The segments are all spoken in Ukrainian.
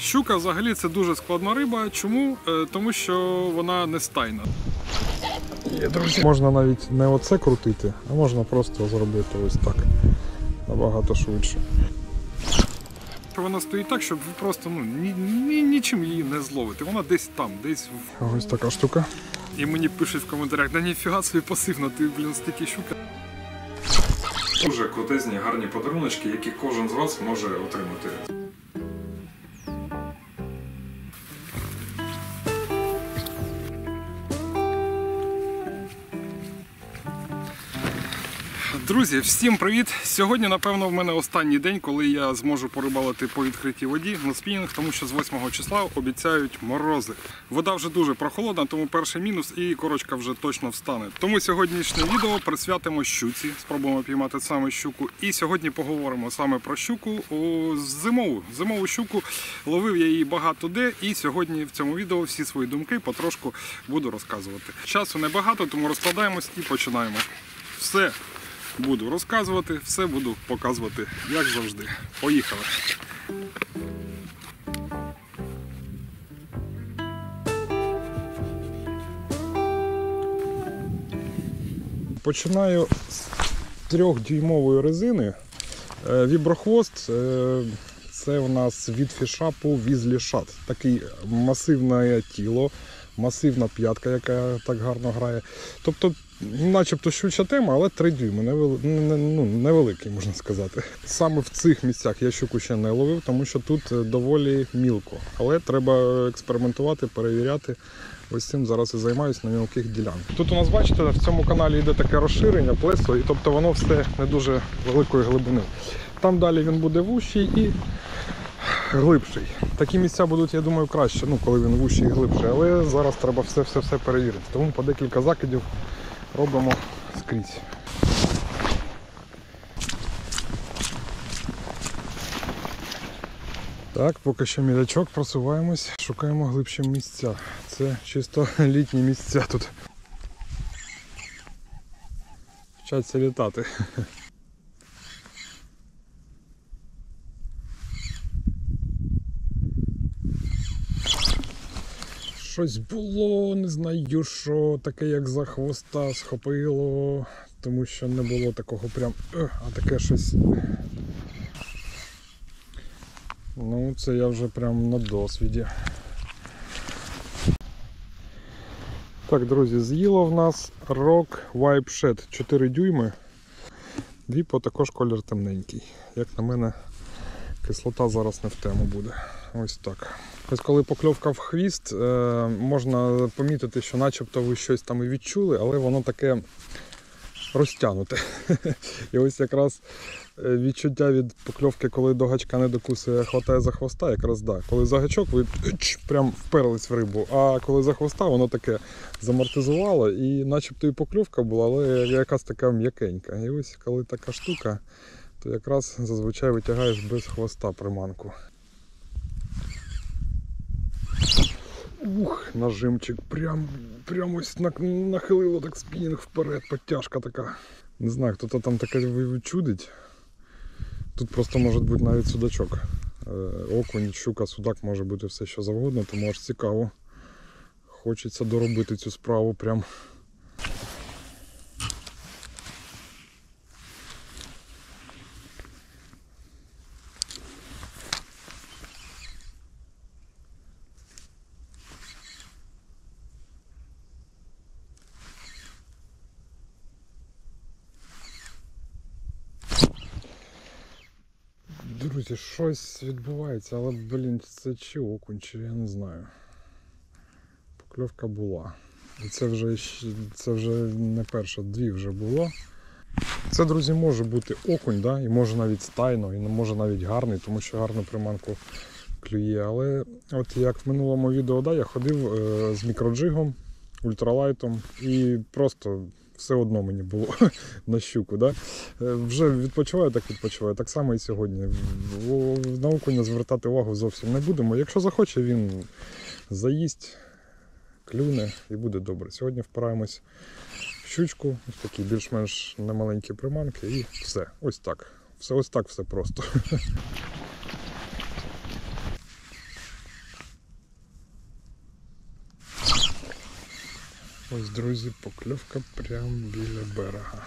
Щука взагалі це дуже складна риба. Чому? Тому що вона не стайна. Друзі, можна навіть не оце крутити, а можна просто зробити ось так. Набагато швидше. Вона стоїть так, щоб ви просто нічим її не зловите. Вона десь там, десь. Ось така штука. І мені пишуть в коментарях, да ніфіга собі пасивно, ти, стільки щука. Дуже крутезні, гарні подаруночки, які кожен з вас може отримати. Друзі, всім привіт! Сьогодні, напевно, в мене останній день, коли я зможу порибалити по відкритій воді на спінінг, тому що з 8 числа обіцяють морози. Вода вже дуже прохолодна, тому перший мінус і корочка вже точно встане. Тому сьогоднішнє відео присвятимо щуці, спробуємо піймати саме щуку. І сьогодні поговоримо саме про щуку, зимову щуку. Ловив я її багато де, і сьогодні в цьому відео всі свої думки потрошку буду розказувати. Часу небагато, тому розкладаємось і починаємо. Все буду розказувати, все буду показувати, як завжди. Поїхали! Починаю з 3-дюймової резини. Віброхвост – це у нас від фішапу Weasley Shad. Такий масивне тіло, масивна п'ятка, яка так гарно грає. Тобто, начебто щуча тема, але 3 дюйми, невеликий, можна сказати. Саме в цих місцях я щуку ще не ловив, тому що тут доволі мілко. Але треба експериментувати, перевіряти. Ось цим зараз і займаюся на мілких ділянках. Тут у нас, бачите, в цьому каналі йде таке розширення, плесо, і тобто воно все не дуже великої глибини. Там далі він буде вущий і глибший. Такі місця будуть, я думаю, краще, коли він вущий і глибший, але зараз треба все перевірити. Тому по декілька закидів робимо скрізь. Так, поки що мілячок, просуваємось, шукаємо глибші місця. Це чисто літні місця тут. Вчаться літати. Щось було, не знаю що, таке як за хвоста схопило, тому що не було такого прям, а таке щось. Це я вже прям на досвіді. Так, друзі, з'їло в нас Rock Vibe Shad 4 дюйми. Віпо також колір темненький. Як на мене, кислота зараз не в тему буде. Ось так. Ось коли покльовка в хвіст, можна помітити, що начебто ви щось там і відчули, але воно таке розтягнуте. І ось якраз відчуття від покльовки, коли до гачка не докусує, хватає за хвоста, якраз да. Коли за гачок ви прям вперлись в рибу, а коли за хвоста, воно таке замортизувало і начебто і покльовка була, але якась така м'якенька. І ось коли така штука, то якраз зазвичай витягаєш без хвоста приманку. Нажимчик, прям ось нахилило так спінінг вперед, підтяжка така. Не знаю, хто-то там таке чудить. Тут просто може бути навіть судачок. Окунь, щука, судак, може бути все що завгодно, тому аж цікаво. Хочеться доробити цю справу прям. Друзі, щось відбувається, але, це чи окунь, чи я не знаю. Покльовка була. І це вже не перша, 2 вже було. Це, друзі, може бути окунь, да? І може навіть стайно, і може навіть гарний, тому що гарну приманку клює. Але от як в минулому відео, да, я ходив з мікроджигом, ультралайтом і просто все одно мені було на щуку. Да? Вже відпочиваю, так само і сьогодні. На окуня звертати увагу зовсім не будемо. Якщо захоче, він заїсть, клюне і буде добре. Сьогодні впираємось в щучку, ось такі більш-менш немаленькі приманки і все. Ось так. Все просто. Ось, друзі, покльовка прямо біля берега.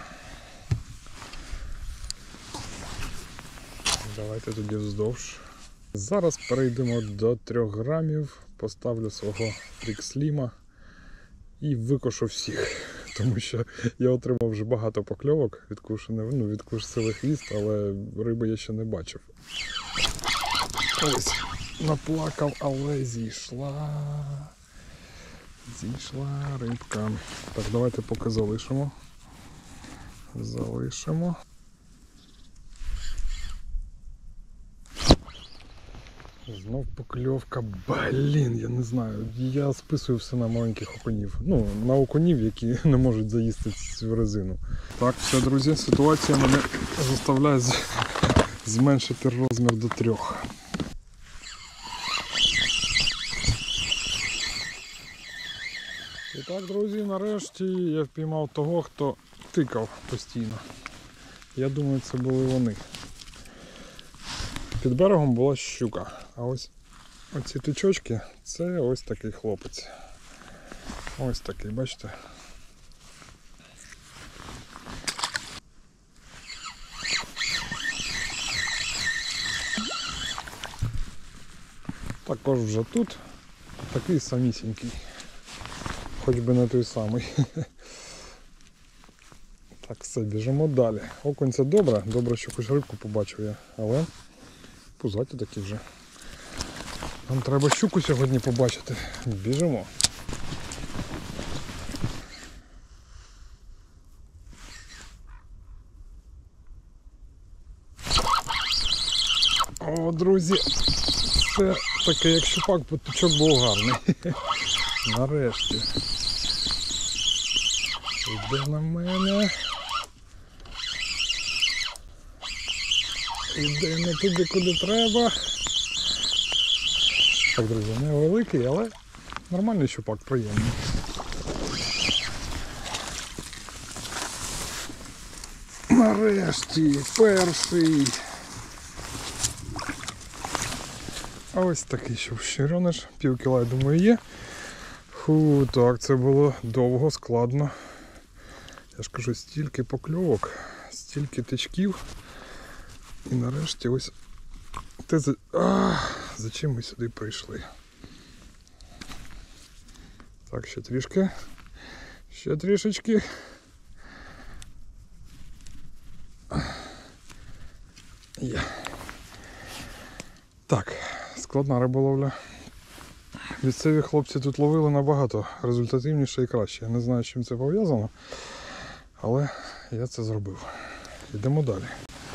Давайте тоді вздовж. Зараз перейдемо до 3 грамів, поставлю свого фріксліма і викошу всіх. Тому що я отримав вже багато покльовок, відкушений хвіст, але риби я ще не бачив. Ось, наплакав, але зійшла рибка. Так, давайте поки залишимо. Знов покльовка. Блін, я не знаю. Я списую все на маленьких окунів. Ну, на окунів, які не можуть заїсти цю резину. Так, все, друзі, ситуація мене заставляє зменшити розмір до 3. І так, друзі, нарешті я впіймав того, хто тикав постійно. Я думаю, це були вони. Під берегом була щука, а ось оці тичочки – це ось такий хлопець. Ось такий, бачите? Також вже тут такий самісінький, хоч би не той самий. Так, все, біжимо далі. Окунь це добре, що хоч рибку побачив я, але пузаті такі вже. Нам треба щуку сьогодні побачити. Біжимо. О, друзі, це таке, як щупак, потичок був гарний. Нарешті. Іде на мене. Іде не туди, куди треба. Так, друзі, невеликий, але нормальний щупак, приємний. Нарешті, перший. А ось такий щуреныш, пів кіла, я думаю, є. Фу, так, це було довго, складно. Я ж кажу, стільки покльовок, стільки тичків. І нарешті ось те, за чим ми сюди прийшли. Так, ще трішки. Ще трішечки. Є. Так, складна риболовля. Місцеві хлопці тут ловили набагато результативніше і краще. Я не знаю, з чим це пов'язано, але я це зробив. Йдемо далі.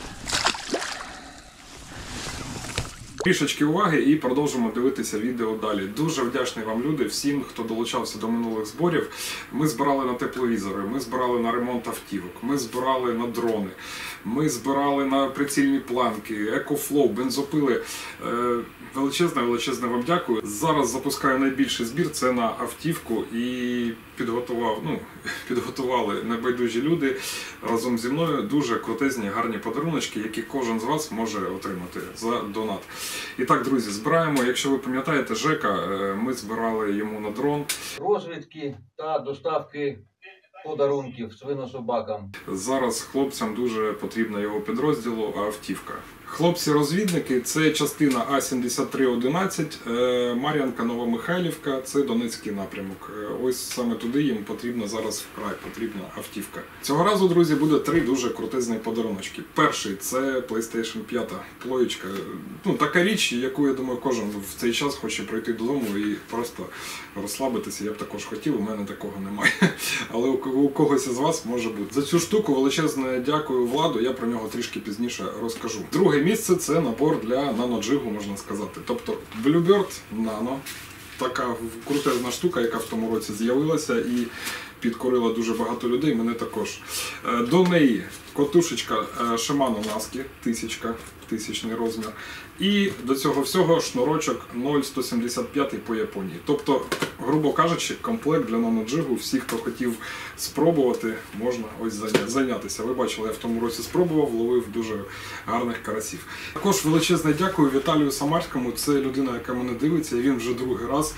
Трішечки уваги і продовжимо дивитися відео далі. Дуже вдячний вам, люди, всім, хто долучався до минулих зборів. Ми збирали на тепловізори, ми збирали на ремонт автівок, ми збирали на дрони, ми збирали на прицільні планки, екофлоу, бензопили. Величезне вам дякую. Зараз запускаю найбільший збір, це на автівку, і підготували небайдужі люди разом зі мною дуже крутезні, гарні подаруночки, які кожен з вас може отримати за донат. І так, друзі, збираємо, якщо ви пам'ятаєте, Жека, ми збирали йому на дрон. Розвідки та доставки подарунків свинособакам. Зараз хлопцям дуже потрібна його підрозділу автівка. Хлопці-розвідники – це частина А-7311, Мар'янка, Новомихайлівка – це Донецький напрямок. Ось саме туди їм потрібна зараз вкрай потрібна автівка. Цього разу, друзі, буде 3 дуже крутезні подаруночки. Перший – це PlayStation 5 плоєчка. Така річ, яку, я думаю, кожен в цей час хоче прийти додому і просто розслабитися. Я б також хотів, у мене такого немає. Але у когось із вас може бути. За цю штуку величезне дякую Владу, я про нього трішки пізніше розкажу. Друге місце – це набор для наноджигу, можна сказати. Тобто Bluebird Nano, така крутезна штука, яка в тому році з'явилася і підкорила дуже багато людей, мене також. До неї Котушечка Shimano Naski 1000 розмір. І до цього всього шнурочок 0,175 по Японії. Тобто, грубо кажучи, комплект для наноджигу. Всі, хто хотів спробувати, можна ось зайнятися. Ви бачили, я в тому році спробував, ловив дуже гарних карасів. Також величезне дякую Віталію Самарському. Це людина, яка мене дивиться, і він вже другий раз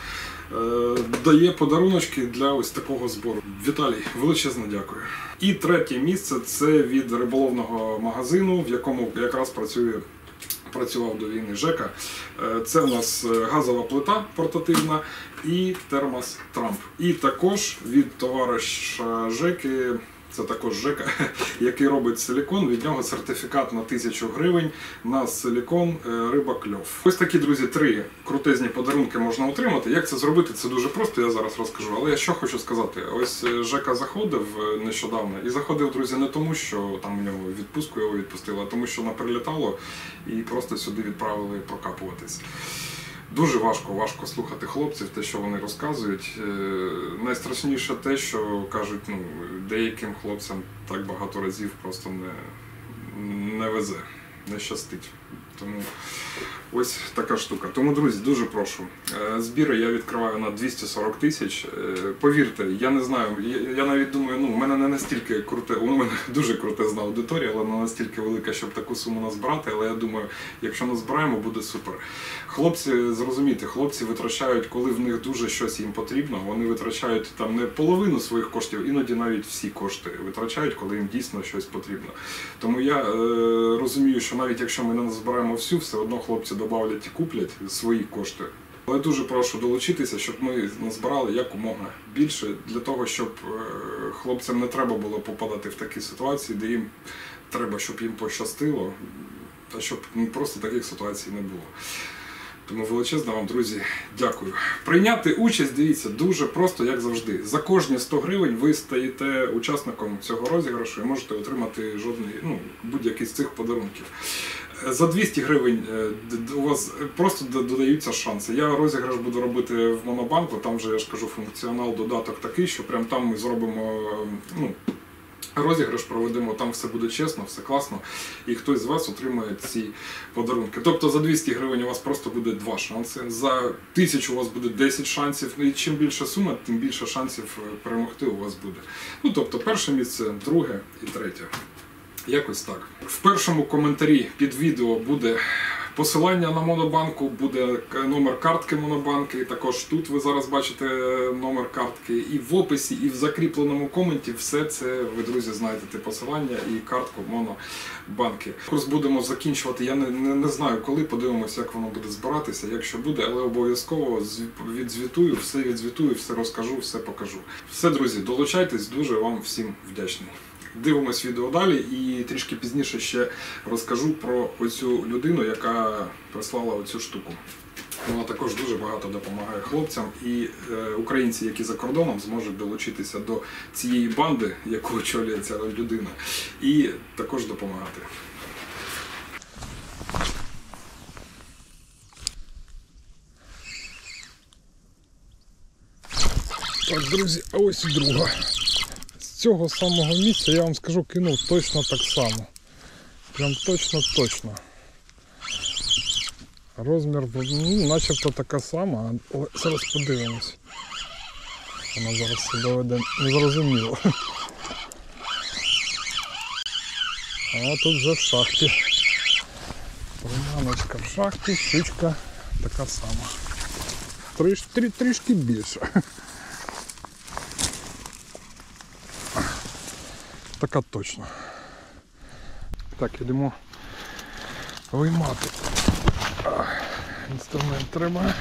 дає подаруночки для ось такого збору. Віталій, величезне дякую. І третє місце – це від риболовного магазину, в якому якраз працював до війни Жека. Це у нас газова плита портативна і термос Трамп. І також від товариша Жеки, це також Жека, який робить силікон, від нього сертифікат на 1000 гривень на силікон риба кльов. Ось такі, друзі, 3 крутезні подарунки можна отримати. Як це зробити? Це дуже просто, я зараз розкажу. Але я що хочу сказати. Ось Жека заходив нещодавно, і заходив, друзі, не тому, що там у нього відпустку його відпустили, а тому, що прилітало і просто сюди відправили прокапуватись. Дуже важко слухати хлопців, те, що вони розказують. Найстрашніше те, що кажуть, деяким хлопцям так багато разів просто не везе, не щастить. Тому ось така штука. Тому, друзі, дуже прошу. Збіри я відкриваю на 240 тисяч. Повірте, я не знаю, я навіть думаю, у мене не настільки круте, у мене дуже крутезна аудиторія, але не настільки велика, щоб таку суму назбирати. Але я думаю, якщо назбираємо, буде супер. Хлопці, зрозумійте, хлопці витрачають, коли в них дуже щось їм потрібно, вони витрачають там не половину своїх коштів, іноді навіть всі кошти витрачають, коли їм дійсно щось потрібно. Тому я розумію, що навіть якщо ми не назбираємо всю, все одно хлопці добавлять і куплять свої кошти. Але дуже прошу долучитися, щоб ми назбирали якомога більше, для того, щоб хлопцям не треба було попадати в такі ситуації, де їм треба, щоб їм пощастило, та щоб просто таких ситуацій не було. Тому величезно вам, друзі, дякую. Прийняти участь, дивіться, дуже просто, як завжди. За кожні 100 гривень ви стаєте учасником цього розіграшу і можете отримати будь-який з цих подарунків. За 200 гривень у вас просто додаються шанси. Я розіграш буду робити в Монобанку, там вже, я ж кажу, функціонал, додаток такий, що прямо там ми зробимо, розіграш проведемо, там все буде чесно, все класно, і хтось з вас отримає ці подарунки. Тобто за 200 гривень у вас просто буде 2 шанси, за 1000 у вас буде 10 шансів, і чим більша сума, тим більше шансів перемогти у вас буде. Тобто перше місце, друге і третє. Якось так. В першому коментарі під відео буде посилання на Монобанку, буде номер картки Монобанки, і також тут ви зараз бачите номер картки, і в описі, і в закріпленому коменті все це ви, друзі, знайдете посилання і картку Монобанки. Курс будемо закінчувати, я не знаю коли, подивимося, як воно буде збиратися, якщо буде, але обов'язково відзвітую, все розкажу, все покажу. Все, друзі, долучайтесь, дуже вам всім вдячний. Дивимось відео далі і трішки пізніше ще розкажу про оцю людину, яка прислала оцю штуку. Вона також дуже багато допомагає хлопцям, і українці, які за кордоном, зможуть долучитися до цієї банди, яку очолює ця людина, і також допомагати. Так, друзі, а ось і друга. З цього самого місця, я вам скажу, кинув точно так само. Прям точно. Розмір, начебто така сама, але зараз подивимось. Вона зараз себе веде незрозуміло. А тут вже в шахті. Приманочка в шахті, щучка така сама. Трішки більше. Така точно. Так, йдемо виймати. Інструмент треба.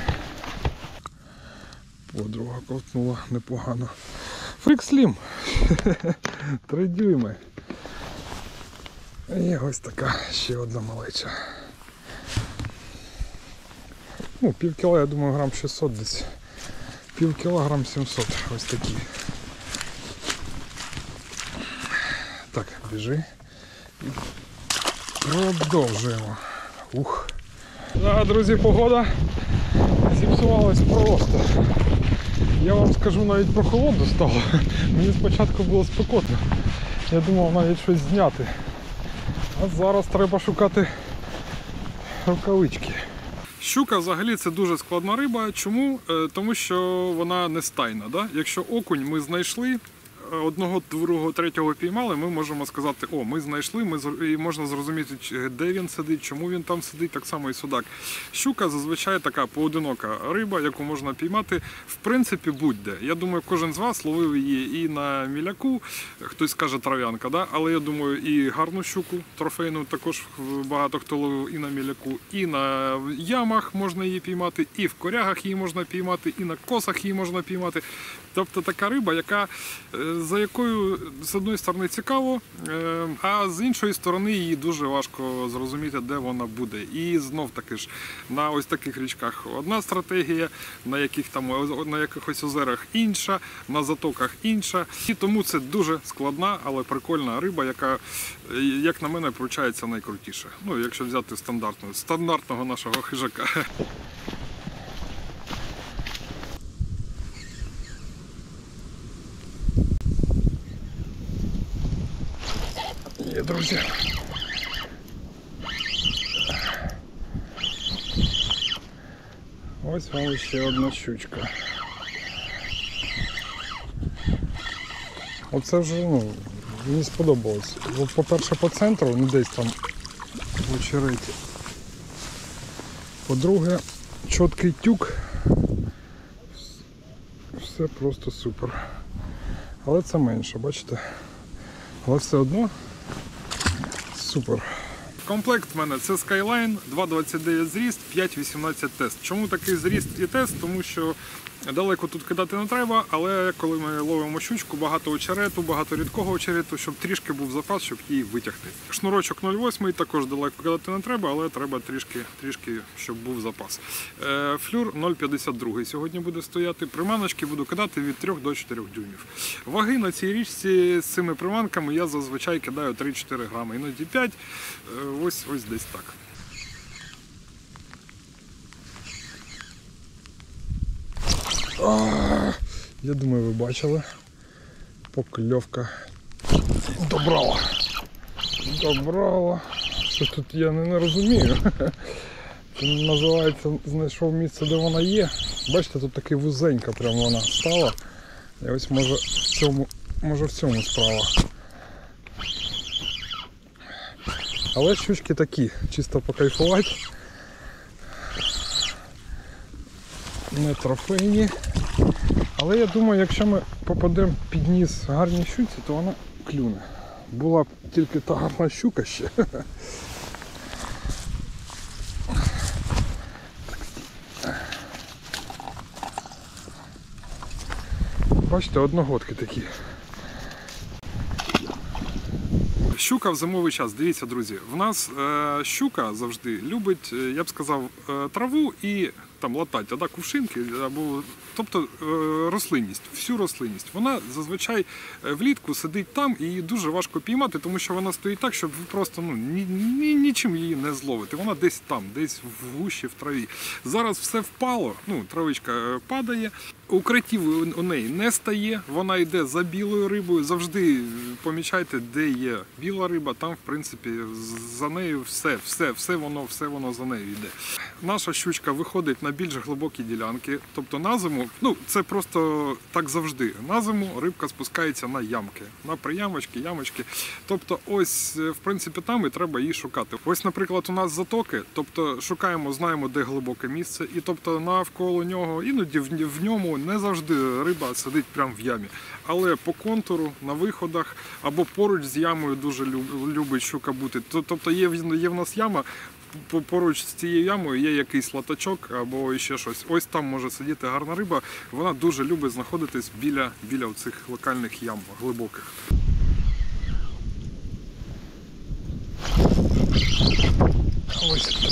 Подруга ковтнула непогано. Фрикслім. 3 дюйми. І ось така ще одна малеча. Пів кіла, я думаю, грам 600 десь. Пів кіла, грам 700. Ось такі. Так, біжи. І продовжуємо. Друзі, погода зіпсувалась просто. Я вам скажу, навіть прохолодно стало. Мені спочатку було спекотно. Я думав навіть щось зняти. А зараз треба шукати рукавички. Щука взагалі це дуже складна риба. Чому? Тому що вона не стайна. Да? Якщо окунь ми знайшли, одного, другого, третього піймали, ми можемо сказати, о, ми знайшли, і можна зрозуміти, де він сидить, чому він там сидить, так само і судак. Щука зазвичай така поодинока риба, яку можна піймати, в принципі, будь-де. Я думаю, кожен з вас ловив її і на міляку, хтось каже трав'янка, да? Але я думаю, і гарну щуку трофейну також багато хто ловив і на міляку, і на ямах можна її піймати, і в корягах її можна піймати, і на косах її можна піймати. Тобто така риба, за якою з одної сторони цікаво, а з іншої сторони її дуже важко зрозуміти, де вона буде. І знов таки ж на ось таких річках одна стратегія, на якихось озерах інша, на затоках інша. І тому це дуже складна, але прикольна риба, яка, як на мене, получається найкрутіше. Ну, якщо взяти стандартного нашого хижака. Є, друзі. Ось вам ще одна щучка. Оце вже, мені сподобалось. По-перше, по центру, не десь там в очереті. По-друге, чіткий тюк. Все просто супер. Але це менше, бачите? Але все одно супер. Комплект в мене це Skyline, 2,29 зріст, 5,18 тест. Чому такий зріст і тест? Тому що далеко тут кидати не треба, але коли ми ловимо щучку, багато очерету, багато рідкого очерету, щоб трішки був запас, щоб її витягти. Шнурочок 0,8 також далеко кидати не треба, але треба трішки, щоб був запас. Флюр 0,52 сьогодні буде стояти. Приманочки буду кидати від 3 до 4 дюймів. Ваги на цій річці з цими приманками я зазвичай кидаю 3-4 грами, іноді 5, ось десь так. Я думаю, ви бачили. Покльовка. Добрала. Що тут я не розумію. Це називається, знайшов місце, де вона є. Бачите, тут таки вузенька прям вона стала. І ось може в цьому справа. Але щучки такі, чисто покайфувати. Не трофейні. Але я думаю, якщо ми попадемо під ніс гарній щуці, то вона клюне. Була б тільки та гарна щука ще. Бачите, одногодки такі. Щука в зимовий час. Дивіться, друзі, в нас щука завжди любить, я б сказав, траву і там латать, кувшинки, тобто рослинність, всю рослинність. Вона зазвичай влітку сидить там і її дуже важко піймати, тому що вона стоїть так, щоб ви просто нічим її не зловити. Вона десь там, десь в гущі, в траві. Зараз все впало, травичка падає, укриттів у неї не стає, вона йде за білою рибою. Завжди помічайте, де є біла риба, там, в принципі, за нею все воно за нею йде. Наша щучка виходить на більш глибокі ділянки, тобто на зиму, це просто так завжди. На зиму рибка спускається на ямки, на приямочки, ямочки. Тобто ось, в принципі, там і треба її шукати. Ось, наприклад, у нас затоки, тобто шукаємо, знаємо, де глибоке місце, і тобто навколо нього, іноді в ньому не завжди риба сидить прямо в ямі. Але по контуру, на виходах, або поруч з ямою дуже любить щука бути. Тобто є в нас яма, поруч з цією ямою є якийсь латачок або ще щось. Ось там може сидіти гарна риба. Вона дуже любить знаходитись біля цих локальних ям глибоких. Ось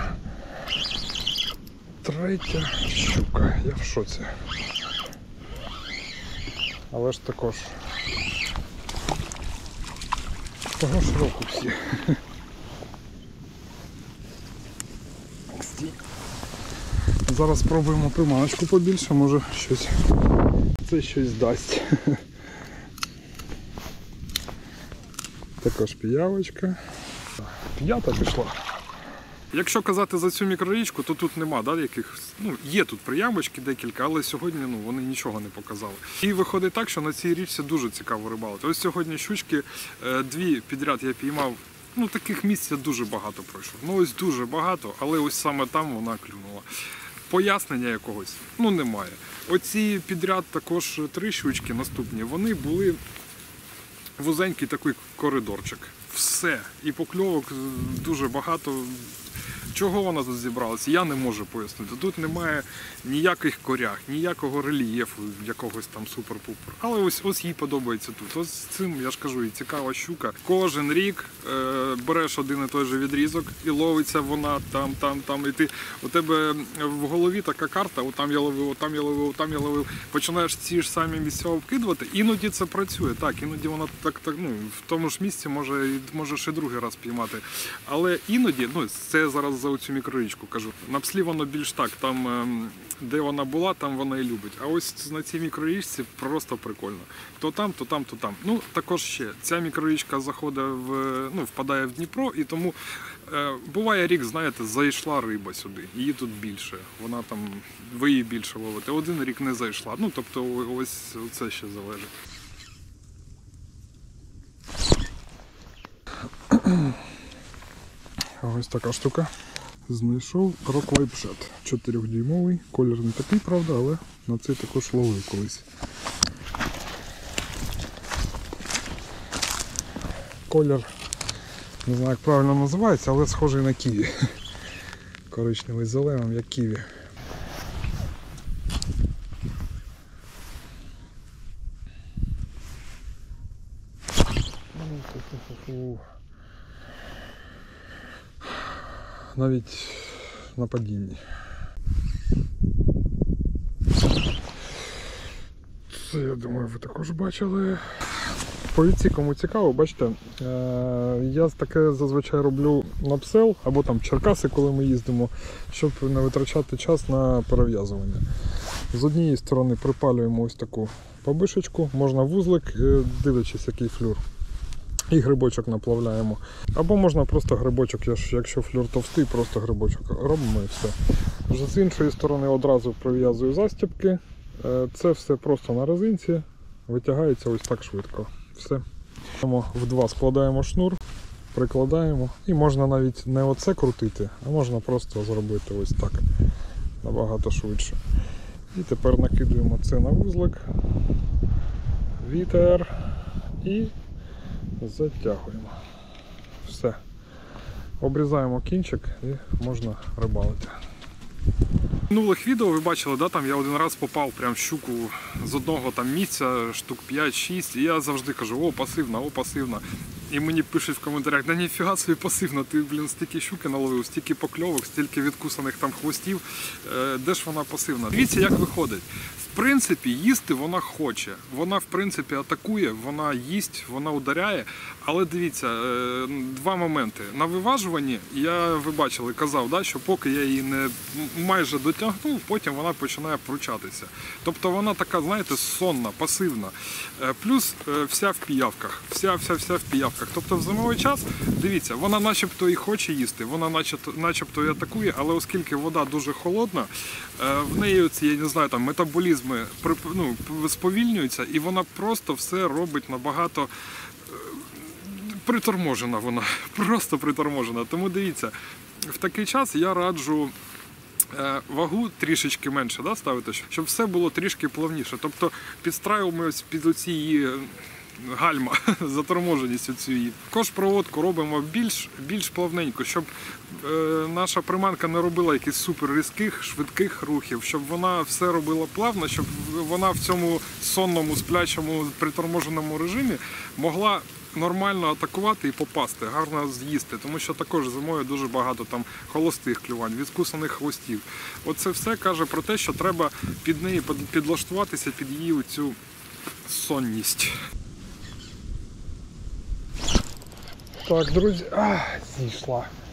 третя щука. Я в шоці. Але ж також того ж року всі. Зараз спробуємо приманочку побільше, може це щось дасть. Також піявочка. 5-та пішла. Якщо казати за цю мікрорічку, то тут нема, да, якихось, є тут приямочки декілька, але сьогодні вони нічого не показали. І виходить так, що на цій річці дуже цікаво рибалити. Ось сьогодні щучки, 2 підряд я піймав, таких місць я дуже багато пройшов. Ось дуже багато, але ось саме там вона клюнула. Пояснення якогось, немає. Оці підряд також 3 щучки наступні, вони були вузенький такий коридорчик. Все. І покльовок дуже багато. Чого вона тут зібралася, я не можу пояснити. Тут немає ніяких коряг, ніякого рельєфу, якогось там супер-пупер. Але ось їй подобається тут. Ось з цим, я ж кажу, і цікава щука. Кожен рік береш один і той же відрізок і ловиться вона там. І у тебе в голові така карта, отам я ловив. Починаєш ці ж самі місця обкидувати. Іноді це працює. Так, іноді вона так в тому ж місці можеш і другий раз піймати. Але іноді, це зараз за цю мікрорічку кажу. На пслі воно більш так, там, де вона була, там вона і любить. А ось на цій мікрорічці просто прикольно. То там, то там, то там. Також ще, ця мікрорічка заходить впадає в Дніпро, і тому буває рік, знаєте, зайшла риба сюди, її тут більше. Вона там, ви її більше ловите. Один рік не зайшла. Тобто ось це ще залежить. Ось така штука. Знайшов роклайпшет 4-дюймовий, колір не такий, правда, але на цей також ловив колись. Колір, не знаю як правильно називається, але схожий на ківі. Коричневий з зеленим, як ківі. Навіть на падінні. Це, я думаю, ви також бачили. Повідці, кому цікаво, бачите, я таке зазвичай роблю на псел або там Черкаси, коли ми їздимо, щоб не витрачати час на перев'язування. З однієї сторони припалюємо ось таку побишечку, можна вузлик, дивлячись який флюр. І грибочок наплавляємо. Або можна просто грибочок, якщо флюр товстий, просто грибочок робимо і все. Вже з іншої сторони одразу прив'язую застібки. Це все просто на резинці, витягається ось так швидко. Все. В 2 складаємо шнур, прикладаємо і можна навіть не оце крутити, а можна просто зробити ось так, набагато швидше. І тепер накидуємо це на вузлик, вітер і затягуємо. Все. Обрізаємо кінчик і можна рибалити. В минулих відео ви бачили, да, там я один раз попав прям щуку з одного там місця, штук 5-6, і я завжди кажу, о, пасивна. І мені пишуть в коментарях, да ніфіга собі пасивна, ти, стільки щуки наловив, стільки покльовок, стільки відкусаних там хвостів, де ж вона пасивна? Дивіться, як виходить. В принципі, їсти вона хоче, вона в принципі атакує, вона їсть, вона ударяє, але дивіться, 2 моменти. На виважуванні, ви бачили, казав, да, що поки я її не майже дотягнув, потім вона починає пручатися. Тобто вона така, знаєте, сонна, пасивна. Плюс вся в піявках, вся в піявках. Тобто в зимовий час, дивіться, вона начебто і хоче їсти, вона начебто і атакує, але оскільки вода дуже холодна, в неї оці, я не знаю, там метаболізми сповільнюються, і вона просто все робить набагато приторможена вона, просто приторможена. Тому дивіться, в такий час я раджу вагу трішечки менше, да, ставити, щоб все було трішки плавніше. Тобто підстраюємось під оці її гальма, заторможеність цю її. Також проводку робимо більш плавненько, щоб наша приманка не робила якихось супер різких, швидких рухів, щоб вона все робила плавно, щоб вона в цьому сонному, сплячому, приторможеному режимі могла нормально атакувати і попасти, гарно з'їсти, тому що також зимою дуже багато там холостих клювань, відкусаних хвостів. Оце все каже про те, що треба під неї підлаштуватися, під її цю сонність. Так, друзі, зійшла.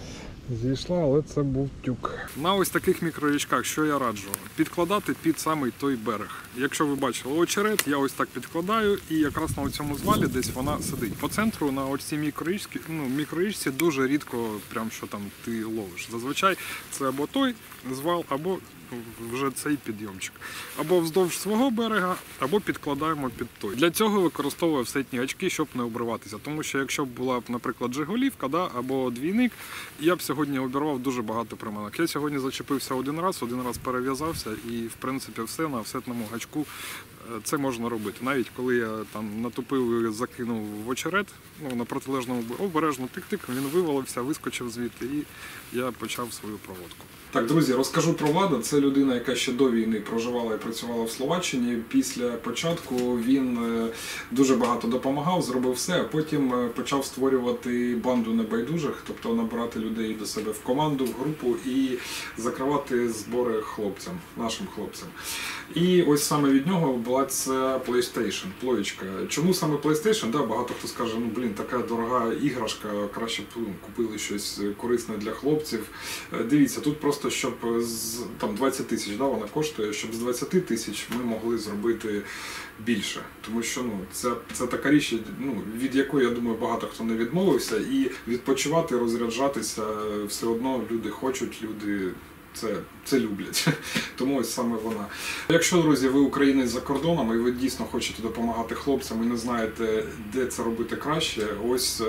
зійшла, але це був тюк. На ось таких мікрорічках, що я раджу, підкладати під самий той берег. Якщо ви бачили очерет, я ось так підкладаю і якраз на цьому звалі десь вона сидить. По центру на ось цій мікрорічці дуже рідко прям що там ти ловиш. Зазвичай це або той звал, або вже цей підйомчик. Або вздовж свого берега, або підкладаємо під той. Для цього використовую офсетні гачки, щоб не обриватися. Тому що якщо б була, наприклад, жигулівка, або двійник, я б сьогодні обірвав дуже багато приманок. Я сьогодні зачепився один раз перев'язався і, в принципі, все на офсетному гачку це можна робити. Навіть коли я там натупив і закинув в очерет, на протилежному обережно тик-тик, він вивалився, вискочив звідти і я почав свою проводку. Так, друзі, розкажу про Влада. Це людина, яка ще до війни проживала і працювала в Словаччині. Після початку він дуже багато допомагав, зробив все, а потім почав створювати банду небайдужих, тобто набирати людей до себе в команду, в групу і закривати збори хлопцям, нашим хлопцям. І ось саме від нього була ця PlayStation, плоєчка. Чому саме PlayStation? Да, багато хто скаже, така дорога іграшка, краще б купили щось корисне для хлопців. Дивіться, тут просто щоб там 20 тисяч, вона коштує, щоб з 20 тисяч ми могли зробити більше. Тому що це така річ, від якої, я думаю, багато хто не відмовився. І відпочивати, розряджатися все одно люди хочуть, люди це люблять. Тому ось саме вона. Якщо, друзі, ви українець за кордоном і ви дійсно хочете допомагати хлопцям і не знаєте, де це робити краще, ось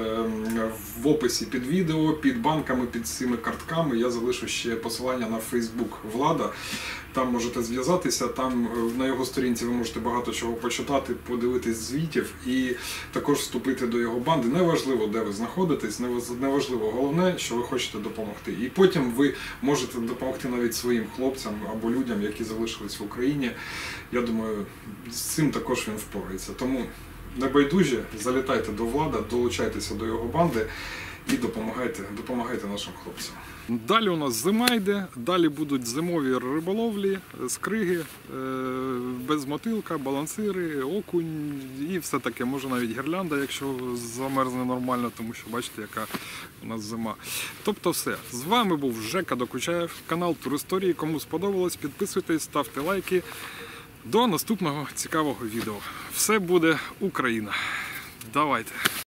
в описі під відео, під банками, під цими картками я залишу ще посилання на Facebook Влада. Там можете зв'язатися, там на його сторінці ви можете багато чого почитати, подивитись звітів і також вступити до його банди. Неважливо, де ви знаходитесь, неважливо, головне, що ви хочете допомогти. І потім ви можете допомогти навіть своїм хлопцям або людям, які залишились в Україні. Я думаю, з цим також він впорається. Тому небайдужі, залітайте до Влада, долучайтеся до його банди і допомагайте нашим хлопцям. Далі у нас зима йде, далі будуть зимові риболовлі, скриги, безмотилка, балансири, окунь і все таке. Може навіть гірлянда, якщо замерзне нормально, тому що бачите, яка у нас зима. Тобто все. З вами був Жека Докучаєв, канал Туристорії. Кому сподобалось, підписуйтесь, ставте лайки. До наступного цікавого відео. Все буде Україна. Давайте!